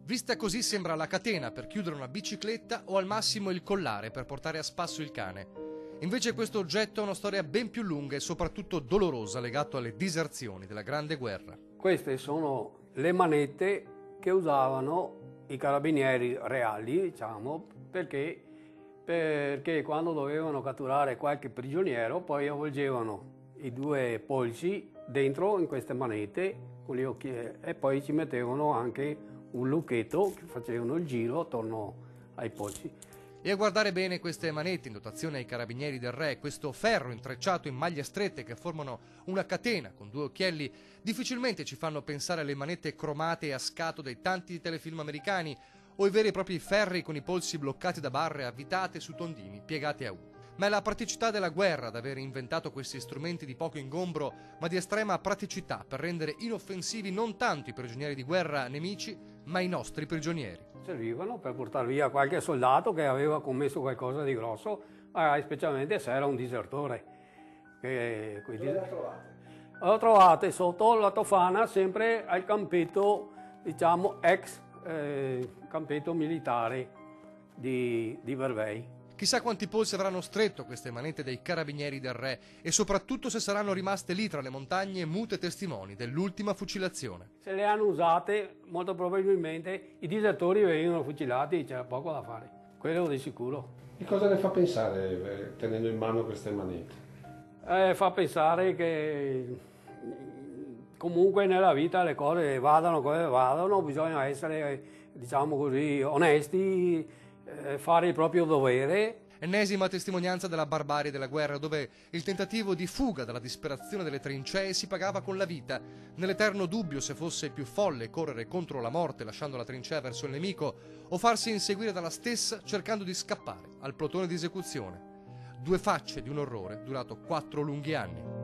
Vista così sembra la catena per chiudere una bicicletta o al massimo il collare per portare a spasso il cane. Invece questo oggetto ha una storia ben più lunga e soprattutto dolorosa legato alle diserzioni della Grande Guerra. Queste sono le manette che usavano i carabinieri reali, diciamo, perché quando dovevano catturare qualche prigioniero poi avvolgevano i due polsi dentro in queste manette con gli occhi e poi ci mettevano anche un lucchetto che facevano il giro attorno ai polsi. E a guardare bene queste manette in dotazione ai carabinieri del re, questo ferro intrecciato in maglie strette che formano una catena con due occhielli, difficilmente ci fanno pensare alle manette cromate e a scato dei tanti telefilm americani o i veri e propri ferri con i polsi bloccati da barre avvitate su tondini piegati a U. Ma è la praticità della guerra ad aver inventato questi strumenti di poco ingombro, ma di estrema praticità per rendere inoffensivi non tanto i prigionieri di guerra nemici, ma i nostri prigionieri. Servivano per portare via qualche soldato che aveva commesso qualcosa di grosso, specialmente se era un disertore. Dove le trovate? L'ho trovate sotto la Tofana, sempre al campetto, diciamo, ex campetto militare di Vervei. Chissà quanti polsi avranno stretto queste manette dei carabinieri del re e soprattutto se saranno rimaste lì tra le montagne mute testimoni dell'ultima fucilazione. Se le hanno usate, molto probabilmente i disertori venivano fucilati e c'era poco da fare, quello di sicuro. E cosa le fa pensare tenendo in mano queste manette? Fa pensare che comunque nella vita le cose vadano come vadano, bisogna essere, diciamo così, onesti, fare il proprio dovere. Ennesima testimonianza della barbarie della guerra, dove il tentativo di fuga dalla disperazione delle trincee si pagava con la vita, nell'eterno dubbio se fosse più folle correre contro la morte lasciando la trincea verso il nemico o farsi inseguire dalla stessa cercando di scappare al plotone di esecuzione. Due facce di un orrore durato 4 lunghi anni.